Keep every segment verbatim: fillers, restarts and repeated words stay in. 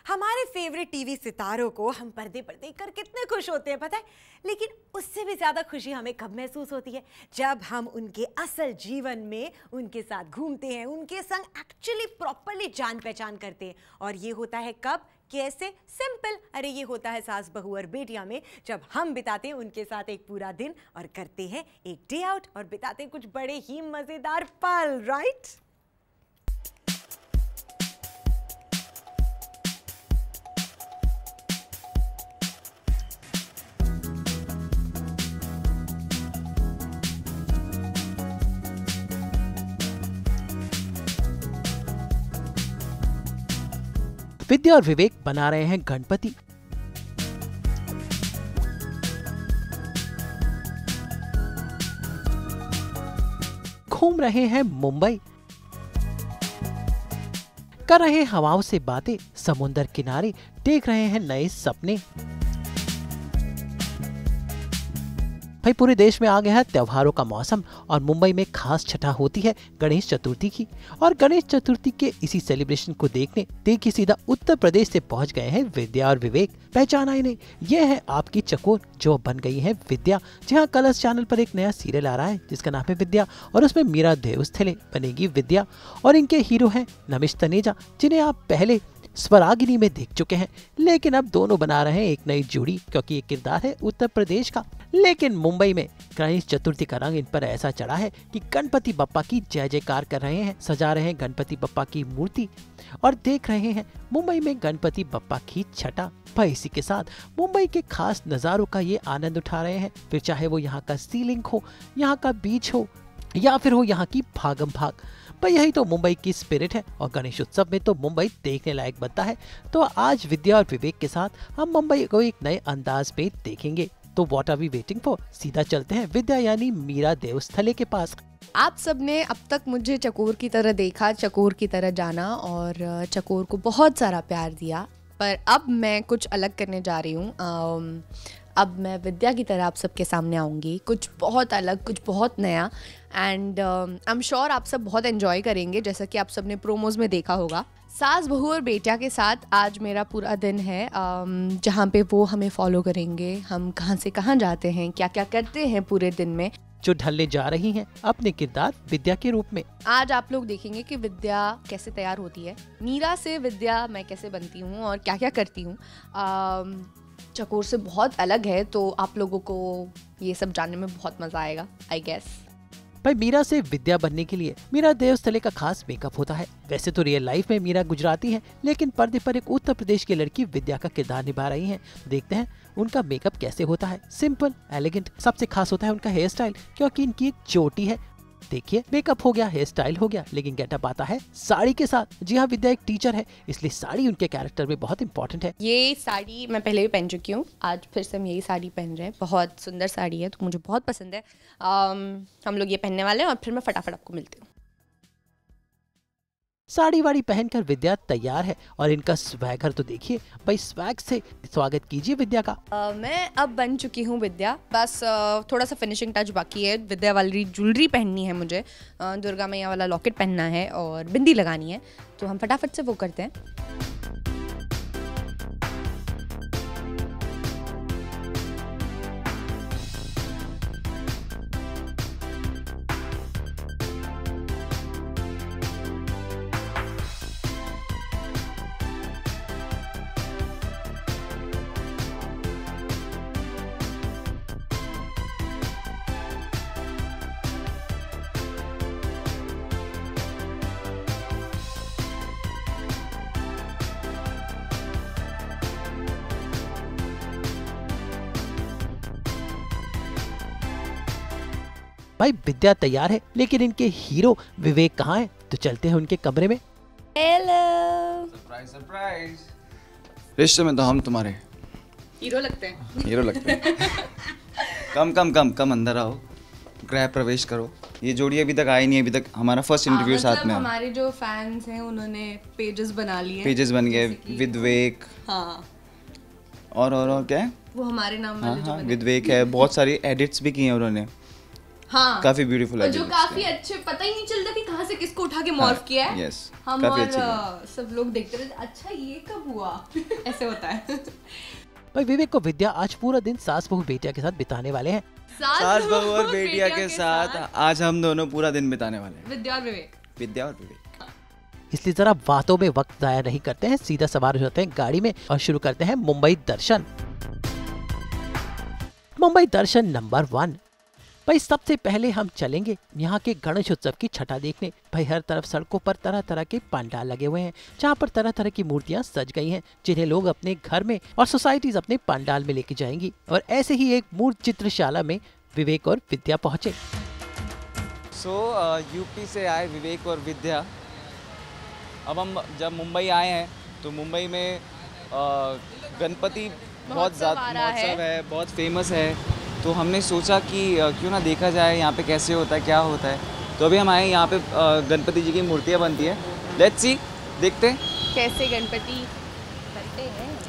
हमारे favourite TV सितारों को हम पर्दे पर देखकर कितने खुश होते हैं पता है, लेकिन उससे भी ज़्यादा खुशी हमें कब महसूस होती है? जब हम उनके असल जीवन में उनके साथ घूमते हैं, उनके संग एक्चुअली प्रॉपरली जान पहचान करते हैं। और ये होता है कब, कैसे? सिंपल, अरे ये होता है सास बहू और बेटियां में, जब हम बिताते हैं उनके साथ एक पूरा दिन और करते हैं एक डे आउट और बिताते हैं कुछ बड़े ही मजेदार पल, राइट? विद्या और विवेक बना रहे हैं गणपति। घूम रहे हैं मुंबई, कर रहे हैं हवाओं से बातें, समुंदर किनारे देख रहे हैं नए सपने। भाई पूरे देश में आ गया है त्योहारों का मौसम और मुंबई में खास छठा होती है गणेश चतुर्थी की। और गणेश चतुर्थी के इसी सेलिब्रेशन को देखने देखिए सीधा उत्तर प्रदेश से पहुंच गए हैं विद्या और विवेक। पहचाना इन्हें, ये है आपकी चकोर जो बन गई है विद्या। जहां कलर्स चैनल पर एक नया सीरियल आ रहा है जिसका नाम है विद्या और उसमें मीरा देओस्थले बनेगी विद्या और इनके हीरो हैं नमिश तनेजा, जिन्हें आप पहले स्वरागिनी में देख चुके हैं। लेकिन अब दोनों बना रहे हैं एक नई जोड़ी क्योंकि ये किरदार है उत्तर प्रदेश का। लेकिन मुंबई में गणेश चतुर्थी का रंग इन पर ऐसा चढ़ा है कि गणपति बप्पा की जय जयकार कर रहे हैं, सजा रहे हैं गणपति बप्पा की मूर्ति और देख रहे हैं मुंबई में गणपति बप्पा की छठा। भाई इसी के साथ मुंबई के खास नजारों का ये आनंद उठा रहे हैं, फिर चाहे वो यहाँ का सीलिंग हो, यहाँ का बीच हो या फिर हो यहाँ की भागम भाग। भाई यही तो मुंबई की स्पिरिट है और गणेश उत्सव में तो मुंबई देखने लायक बनता है। तो आज विद्या और विवेक के साथ हम मुंबई को एक नए अंदाज पे देखेंगे। तो what are we waiting for, सीधा चलते हैं विद्या यानी मीरा देओस्थले के पास। आप सबने अब तक मुझे चकोर की तरह देखा, चकोर की तरह जाना और चकोर को बहुत सारा प्यार दिया, पर अब मैं कुछ अलग करने जा रही हूँ। अब मैं विद्या की तरह आप सबके सामने आऊँगी, कुछ बहुत अलग, कुछ बहुत नया एंड आई एम श्योर आप सब बहुत एंजॉय करेंगे जैसा कि आप सब ने प्रोमोज में देखा होगा। सास बहू और बेटिया के साथ आज मेरा पूरा दिन है um, जहाँ पे वो हमें फॉलो करेंगे, हम कहाँ से कहाँ जाते हैं, क्या क्या करते हैं पूरे दिन में, जो ढलने जा रही हैं अपने किरदार विद्या के रूप में। आज आप लोग देखेंगे कि विद्या कैसे तैयार होती है, मीरा से विद्या मैं कैसे बनती हूँ और क्या क्या करती हूँ। चकोर से बहुत अलग है तो आप लोगों को ये सब जानने में बहुत मजा आएगा आई गेस। भाई मीरा से विद्या बनने के लिए मीरा देओस्थले का खास मेकअप होता है। वैसे तो रियल लाइफ में मीरा गुजराती है लेकिन पर्दे पर एक उत्तर प्रदेश की लड़की विद्या का किरदार निभा रही हैं। देखते हैं उनका मेकअप कैसे होता है, सिंपल एलिगेंट। सबसे खास होता है उनका हेयर स्टाइल क्योंकि इनकी एक चोटी है। देखिए मेकअप हो गया, हेयर स्टाइल हो गया, लेकिन गेटअप आता है साड़ी के साथ। जी हाँ, विद्या एक टीचर है इसलिए साड़ी उनके कैरेक्टर में बहुत इंपॉर्टेंट है। ये साड़ी मैं पहले भी पहन चुकी हूँ, आज फिर से हम यही साड़ी पहन रहे हैं। बहुत सुंदर साड़ी है तो मुझे बहुत पसंद है। आम, हम लोग ये पहनने वाले हैं और फिर मैं फटाफट आपको मिलती हूँ। साड़ी वाड़ी पहनकर विद्या तैयार है और इनका स्वैगर तो देखिए। भाई स्वैग से स्वागत कीजिए विद्या का। uh, मैं अब बन चुकी हूँ विद्या, बस uh, थोड़ा सा फिनिशिंग टच बाकी है। विद्या वाली ज्वेलरी पहननी है मुझे, uh, दुर्गा मैया वाला लॉकेट पहनना है और बिंदी लगानी है, तो हम फटाफट से वो करते हैं। भाई विद्या तैयार है लेकिन इनके हीरो विवेक कहाँ हैं? तो चलते हैं उनके कमरे में। Hello, surprise surprise. रिश्ते में तो हम तुम्हारे हीरो लगते हैं। हीरो लगते हैं। कम कम कम कम अंदर आओ, गृह प्रवेश करो। ये जोड़ी अभी तक आई नहीं, अभी तक हमारा फर्स्ट इंटरव्यू साथ मतलब में। हमारे जो फैंस हैं उन्होंने पेजेस बना लिए, पेजेस बन गए। विवेक, हाँ और और और क्या है वो हमारे नाम हाँ वाले जो हाँ बने। विवेक है। बहुत सारी एडिट्स भी की हैं उन्होंने। हाँ, काफी ब्यूटीफुल है जो काफी अच्छे, पता ही नहीं चलता कि कहाँ से किसको उठा के मॉर्फ किया है। यस, हम और सब लोग देखते रहते, अच्छा ये कब हुआ ऐसे होता है। भाई विवेक को विद्या आज पूरा दिन सास बहू बेटिया के साथ बिताने वाले हैं। सास बहू और बेटिया के साथ आज हम दोनों पूरा दिन बिताने वाले हैं। विद्या और विवेक, विद्या और विवेक। इसलिए जरा बातों में वक्त जाया नहीं करते हैं, सीधा सवार हो जाते हैं गाड़ी में और शुरू करते हैं मुंबई दर्शन। Mumbai Darshan number one. भाई सबसे पहले हम चलेंगे यहाँ के गणेश उत्सव की छठा देखने। भाई हर तरफ सड़कों पर तरह तरह के पंडाल लगे हुए हैं, जहाँ पर तरह तरह की मूर्तियाँ सज गई हैं, जिन्हें लोग अपने घर में और सोसाइटीज अपने पंडाल में लेके जाएंगी। और ऐसे ही एक मूर्ति चित्रशाला में विवेक और विद्या पहुंचे। सो यूपी से आए विवेक और विद्या। अब हम जब मुंबई आए हैं तो मुंबई में uh, गणपति बहुत ज़्यादा महोत्सव है, बहुत फेमस है। तो हमने सोचा कि क्यों ना देखा जाए यहाँ पे कैसे होता है, क्या होता है। तो अभी हम आए, यहाँ पे गणपति जी की मूर्तियाँ बनती है। लेट्स सी, देखते हैं कैसे गणपति बनते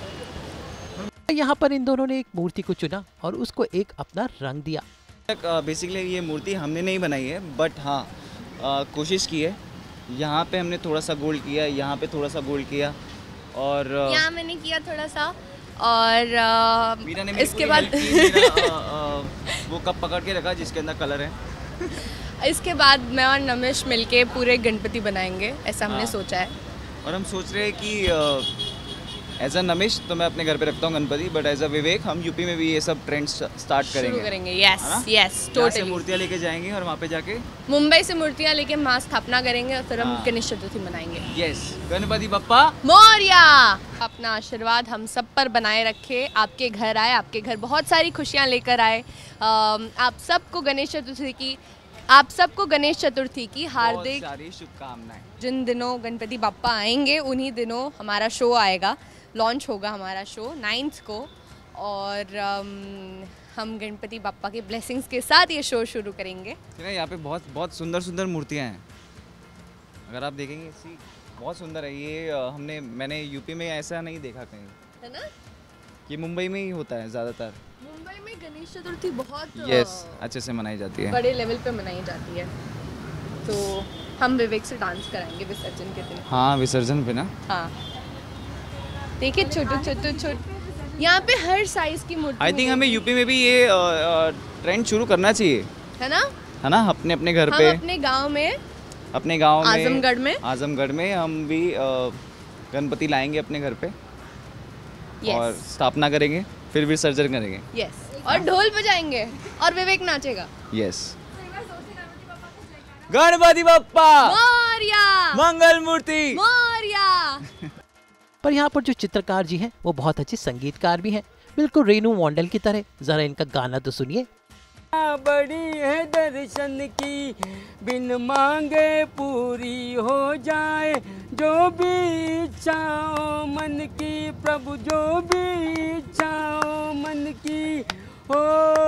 हैं। यहाँ पर इन दोनों ने एक मूर्ति को चुना और उसको एक अपना रंग दिया। बेसिकली ये मूर्ति हमने नहीं बनाई है, बट हाँ कोशिश की है। यहाँ पे हमने थोड़ा सा गोल्ड किया, यहाँ पे थोड़ा सा गोल्ड किया, और यहाँ मैंने किया थोड़ा सा, और आ, मीरा ने इसके बाद मेरा, आ, आ, वो कप पकड़ के रखा जिसके अंदर कलर है। इसके बाद मैं और नमिश मिलके पूरे गणपति बनाएंगे, ऐसा हमने सोचा है। और हम सोच रहे हैं कि एज अ नमिश तो मैं अपने घर पे रखता हूँ Ganpati, but as a Vivek हम यूपी में भी ये सब ट्रेंड स्टार्ट करेंगे। शुरू करेंगे, यस यस टोटली। मूर्तियाँ लेके जाएंगे और वहाँ पे जाके मुंबई से मूर्तियाँ लेके वहाँ स्थापना करेंगे और फिर हम गणेश चतुर्थी मनाएंगे। यस, गणपति बप्पा मोरया। अपना आशीर्वाद हम सब पर बनाए रखे, आपके घर आए, आपके घर बहुत सारी खुशियाँ लेकर आए। आप सबको गणेश चतुर्थी की आप सबको गणेश चतुर्थी की हार्दिक सारी शुभकामनाएं। जिन दिनों गणपति बाप्पा आएंगे उन्हीं दिनों हमारा शो आएगा, लॉन्च होगा हमारा शो नाइन्थ को, और um, हम गणपति बाप्पा के ब्लेसिंग्स के साथ ये शो शुरू करेंगे। यहाँ पे बहुत बहुत सुंदर सुंदर मूर्तियाँ हैं, अगर आप देखेंगे इसी बहुत सुंदर है ये। हमने मैंने यूपी में ऐसा नहीं देखा कहीं, है ना? ये मुंबई में ही होता है ज़्यादातर। मुंबई में गणेश चतुर्थी बहुत यस अच्छे से मनाई जाती है, बड़े लेवल पे मनाई जाती है। तो हम विवेक से डांस कराएंगे विसर्जन के दिन। हाँ, विसर्जन पे ना। हाँ, देखिए छोटे छोटे छोटे यहाँ पे हर साइज की मूर्ति। आई थिंक हमें यूपी में भी ये ट्रेंड शुरू करना चाहिए, है ना? है ना? अपने अपने घर पे, अपने गांव में, अपने गांव में, आजमगढ़ में आजमगढ़ में हम भी गणपति लाएंगे अपने घर पे। yes. और स्थापना करेंगे, फिर विसर्जन करेंगे। Yes yes. और ढोल बजाएंगे और विवेक नाचेगा। Yes yes. गणपति बप्पा मोरया, मंगल मूर्ति मोरया। पर यहाँ पर जो चित्रकार जी हैं वो बहुत अच्छे संगीतकार भी हैं, बिल्कुल रेनू मॉडल की तरह। जरा इनका गाना तो सुनिए। बड़ी है दर्शन की, बिन मांगे पूरी हो जाए, जो भी इच्छाओं मन की, प्रभु जो भी इच्छाओं मन की हो,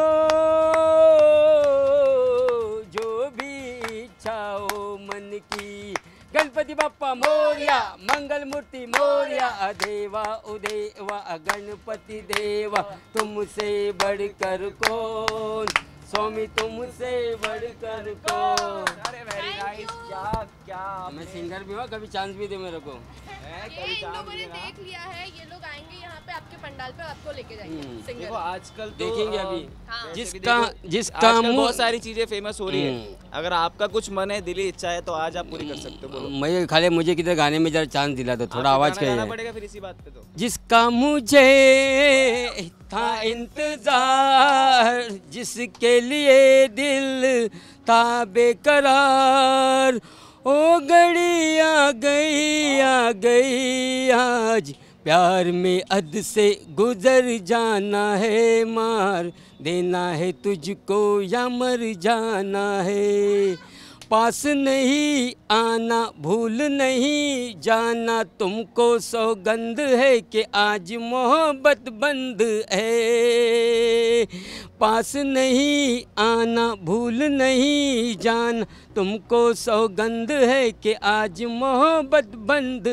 जो भी इच्छाओं मन की। गणपति बप्पा मोरया, मंगल मूर्ति मोरया, देवा उदेवा गणपति देवा, तुमसे बढ़कर कौन, स्वामी तुमसे बढ़कर कौन। अरे वेरी नाइस, क्या क्या मैं सिंगर भी हूँ, कभी चांस भी दे मेरे को। ये इन लोगों ने देख लिया है, ये लोग आएंगे यहाँ पे आपके पंडाल पे, आपको लेके जाएंगे सिंगर। देखो आजकल तो देखेंगे अभी हाँ। जिसका जिसका आजकल बहुत सारी चीजें फेमस हो रही है। अगर आपका कुछ मन है, दिली इच्छा है, तो आज आप पूरी कर सकते हो। बोलो। मैं खाली मुझे किधर गाने में जरा चांस दिला दो, थोड़ा आवाज का गाना पड़ेगा फिर इसी बात पे। तो जिसका मुझे था इंतजार, जिसके लिए दिल था बेकरार, ओ घड़ी आ गई आ गई आज, प्यार में हद से गुजर जाना है, मार देना है तुझको या मर जाना है। पास नहीं आना, भूल नहीं जाना, तुमको सौगंध है कि आज मोहब्बत बंद है। पास नहीं आना, भूल नहीं जाना, तुमको सौगंध है कि आज मोहब्बत बंद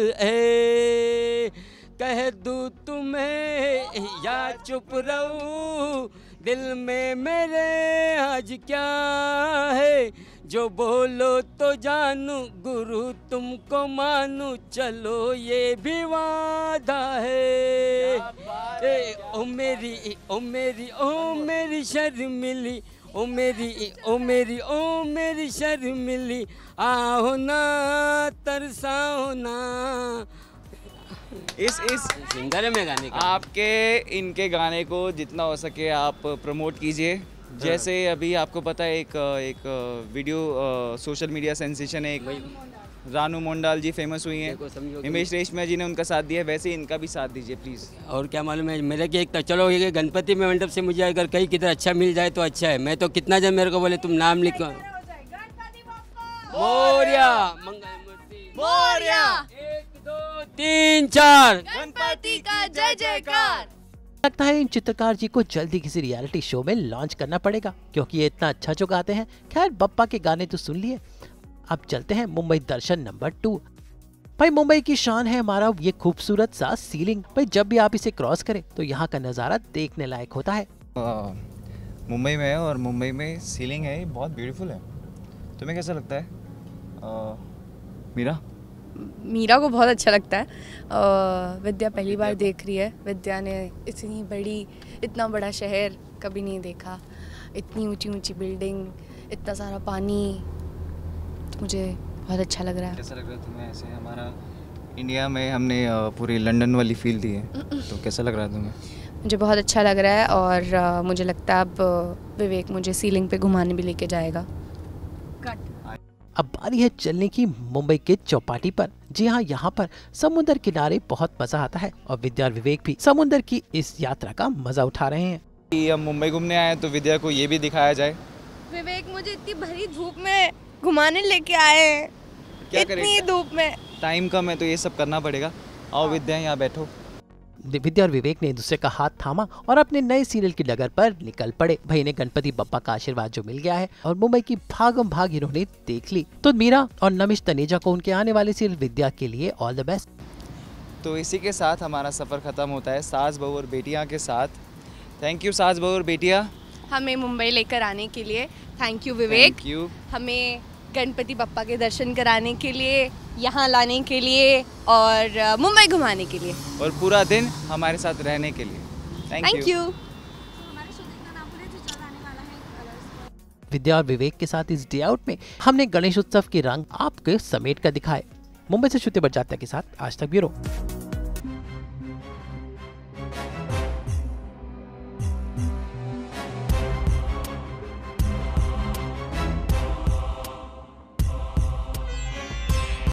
है। कह दूँ तुम्हें या चुप रहूं, दिल में मेरे आज क्या है, जो बोलो तो जानू गुरु तुमको मानू, चलो ये भी वादा है। ए, ओ मेरी ओ मेरी ओ मेरी शर्मिली, ओ मेरी ओ मेरी ओ मेरी शर्मिली, आओ ना तरसाओ ना। इस इस सिंगर है मैं गाने का। आपके इनके गाने को जितना हो सके आप प्रमोट कीजिए। जैसे अभी आपको पता है एक एक वीडियो सोशल मीडिया सेंसेशन है, एक रानू मोंडाल जी फेमस हुई हैं, हिमेश रेशमिया जी ने उनका साथ दिया, वैसे ही इनका भी साथ दीजिए प्लीज़। और क्या मालूम है मेरे कि एक चलो ये गणपति में मंडप से मुझे अगर कहीं किधर अच्छा मिल जाए तो अच्छा है। मैं तो कितना जन मेरे को बोले तुम नाम लिखो, मोरिया मंगलमूर्ति मोरिया, एक दो तीन चार, गणपति का जय जयकार। लगता है इन चित्रकार जी को जल्दी किसी रियलिटी शो में लॉन्च करना पड़ेगा, क्योंकि ये इतना अच्छा जो गाते हैं। खैर बप्पा के गाने तो सुन लिए, अब चलते हैं मुंबई दर्शन नंबर टू। भाई मुंबई की शान है हमारा ये खूबसूरत सा सीलिंग। भाई जब भी आप इसे क्रॉस करें तो यहाँ का नजारा देखने लायक होता है। मुंबई में है और मुंबई में सीलिंग है, बहुत ब्यूटीफुल है। तुम्हें कैसा लगता है आ, मीरा? मीरा को बहुत अच्छा लगता है। आ, विद्या पहली बार देख रही है। विद्या ने इतनी बड़ी इतना बड़ा शहर कभी नहीं देखा, इतनी ऊंची ऊंची बिल्डिंग, इतना सारा पानी, तो मुझे बहुत अच्छा लग रहा है। कैसा लग रहा है तुम्हें? ऐसे हमारा इंडिया में हमने पूरी लंदन वाली फील दी है, तो कैसा लग रहा है तुम्हें? मुझे बहुत अच्छा लग रहा है और आ, मुझे लगता है अब विवेक मुझे सीलिंग पे घुमाने भी लेके जाएगा। अब बारी है चलने की मुंबई के चौपाटी पर। जी हाँ, यहाँ पर समुद्र किनारे बहुत मजा आता है और विद्या और विवेक भी समुद्र की इस यात्रा का मजा उठा रहे हैं। हम मुंबई घूमने आए तो विद्या को ये भी दिखाया जाए। विवेक मुझे इतनी भरी धूप में घुमाने लेके आए हैं, क्या इतनी धूप में। टाइम कम है तो ये सब करना पड़ेगा। आओ विद्या यहाँ बैठो। विद्या और विवेक ने एक दूसरे का हाथ थामा और अपने नए सीरियल की डगर पर निकल पड़े। भाई ने गणपति बप्पा का आशीर्वाद जो मिल गया है और मुंबई की भागम भाग इन्होंने देख ली, तो मीरा और नमिश तनेजा को उनके आने वाले सीरियल विद्या के लिए ऑल द बेस्ट। तो इसी के साथ हमारा सफर खत्म होता है सास बहू और बेटियां के साथ। थैंक यू सास बहू और बेटियां, हमें मुंबई लेकर आने के लिए। Thank you Vivek. Thank you. हमें गणपति बप्पा के दर्शन कराने के लिए, यहाँ लाने के लिए और मुंबई घुमाने के लिए, और पूरा दिन हमारे साथ रहने के लिए। Thank thank you. You. Vidya और विवेक के साथ इस डे आउट में हमने गणेश उत्सव के रंग आपके समेट कर दिखाए। मुंबई से श्रुति बजात्या के साथ आज तक ब्यूरो।